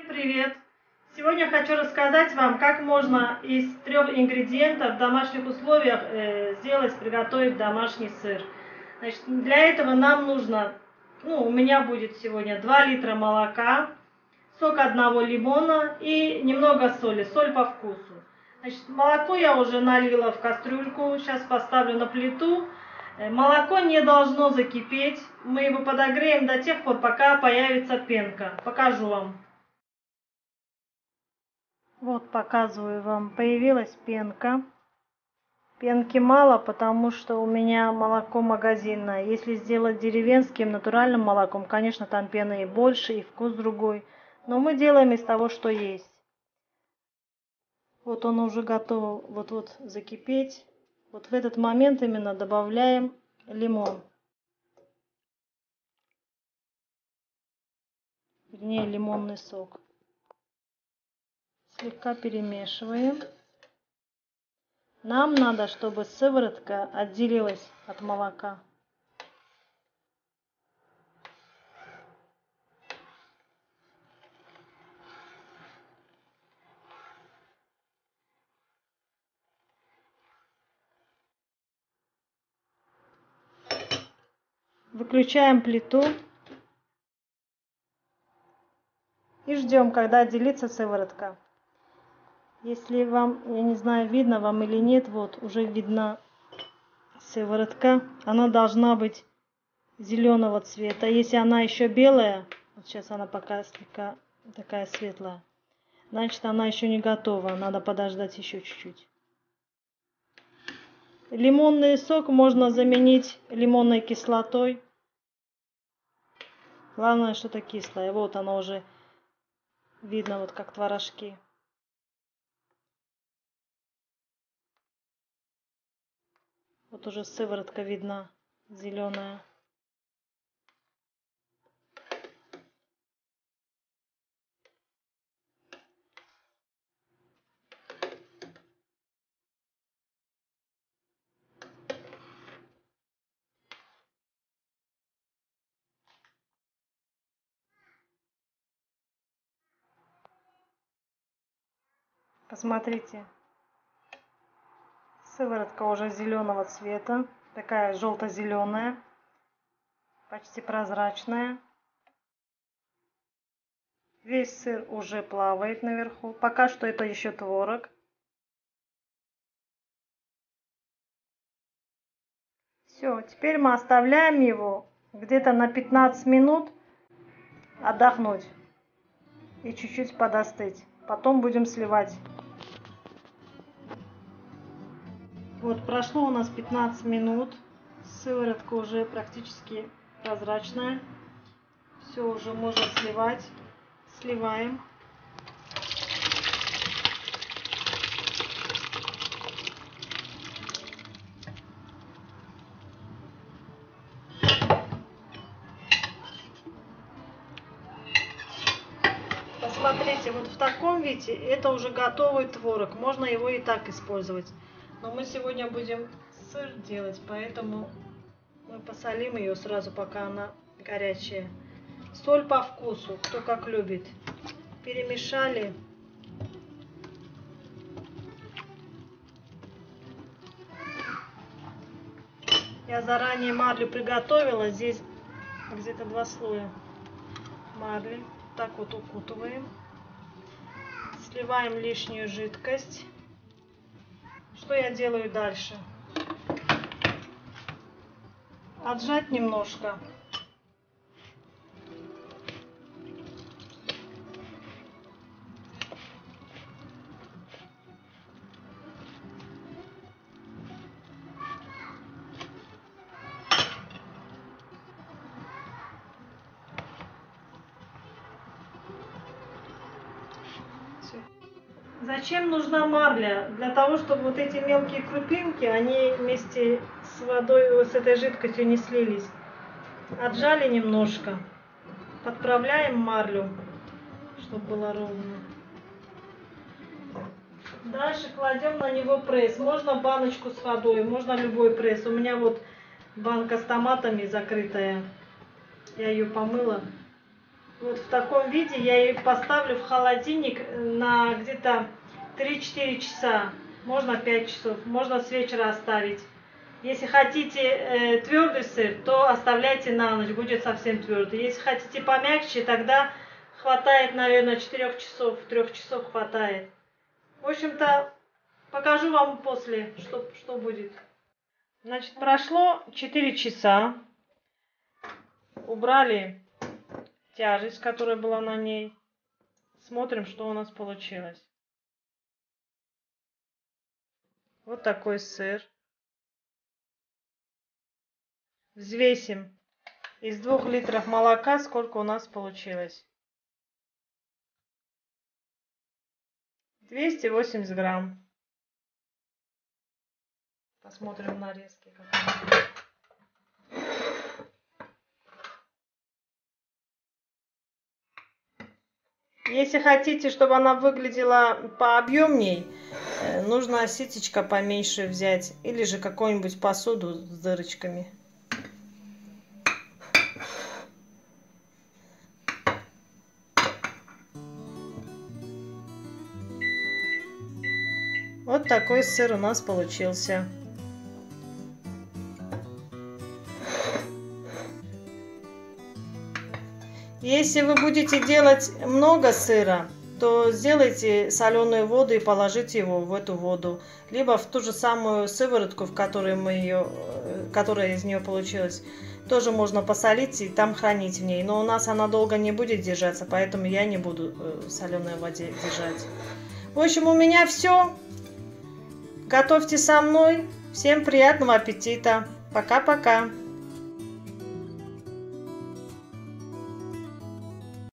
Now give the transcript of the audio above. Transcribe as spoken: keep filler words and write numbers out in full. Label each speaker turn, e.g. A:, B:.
A: Привет! Сегодня хочу рассказать вам, как можно из трех ингредиентов в домашних условиях э, сделать, приготовить домашний сыр. Значит, для этого нам нужно, ну, у меня будет сегодня два литра молока, сок одного лимона и немного соли, соль по вкусу. Значит, молоко я уже налила в кастрюльку, сейчас поставлю на плиту. Молоко не должно закипеть, мы его подогреем до тех пор, пока появится пенка. Покажу вам. Вот показываю вам, появилась пенка. Пенки мало, потому что у меня молоко магазинное. Если сделать деревенским натуральным молоком, конечно, там пены и больше, и вкус другой. Но мы делаем из того, что есть. Вот он уже готов вот-вот закипеть. Вот в этот момент именно добавляем лимон. Вернее, лимонный сок. Слегка перемешиваем. Нам надо, чтобы сыворотка отделилась от молока. Выключаем плиту и ждем, когда отделится сыворотка. Если вам, я не знаю, видно вам или нет, вот уже видна сыворотка. Она должна быть зеленого цвета. Если она еще белая, вот сейчас она пока слегка такая светлая, значит она еще не готова. Надо подождать еще чуть-чуть. Лимонный сок можно заменить лимонной кислотой. Главное, что-то кислое. Вот оно уже видно, вот как творожки. Вот уже сыворотка видна, зеленая. Посмотрите, сыворотка уже зеленого цвета, такая желто-зеленая, почти прозрачная. Весь сыр уже плавает наверху. Пока что это еще творог. Все, теперь мы оставляем его где-то на пятнадцать минут отдохнуть и чуть-чуть подостыть. Потом будем сливать. Вот прошло у нас пятнадцать минут. Сыворотка уже практически прозрачная. Все, уже можно сливать. Сливаем. Посмотрите, вот в таком виде это уже готовый творог. Можно его и так использовать. Но мы сегодня будем сыр делать, поэтому мы посолим ее сразу, пока она горячая. Соль по вкусу, кто как любит. Перемешали. Я заранее марлю приготовила. Здесь где-то два слоя марли. Так вот укутываем. Сливаем лишнюю жидкость. Что я делаю дальше? Отжать немножко. Зачем нужна марля? Для того, чтобы вот эти мелкие крупинки, они вместе с водой, с этой жидкостью не слились. Отжали немножко. Подправляем марлю, чтобы было ровно. Дальше кладем на него пресс. Можно баночку с водой, можно любой пресс. У меня вот банка с томатами закрытая. Я ее помыла. Вот в таком виде я их поставлю в холодильник на где-то три-четыре часа. Можно пять часов, можно с вечера оставить. Если хотите э, твердый сыр, то оставляйте на ночь, будет совсем твердый. Если хотите помягче, тогда хватает, наверное, четырёх часов, трёх часов хватает. В общем-то, покажу вам после, что, что будет. Значит, прошло четыре часа. Убрали тяжесть, которая была на ней. Смотрим, что у нас получилось. Вот такой сыр. Взвесим из двух литров молока, сколько у нас получилось. двести восемьдесят грамм. Посмотрим нарезки. Если хотите, чтобы она выглядела пообъемней, нужно ситечко поменьше взять. Или же какую-нибудь посуду с дырочками. Вот такой сыр у нас получился. Если вы будете делать много сыра, то сделайте соленую воду и положите его в эту воду. Либо в ту же самую сыворотку, в которой мы ее, которая из нее получилась. Тоже можно посолить и там хранить в ней. Но у нас она долго не будет держаться, поэтому я не буду в соленой воде держать. В общем, у меня все. Готовьте со мной. Всем приятного аппетита. Пока-пока.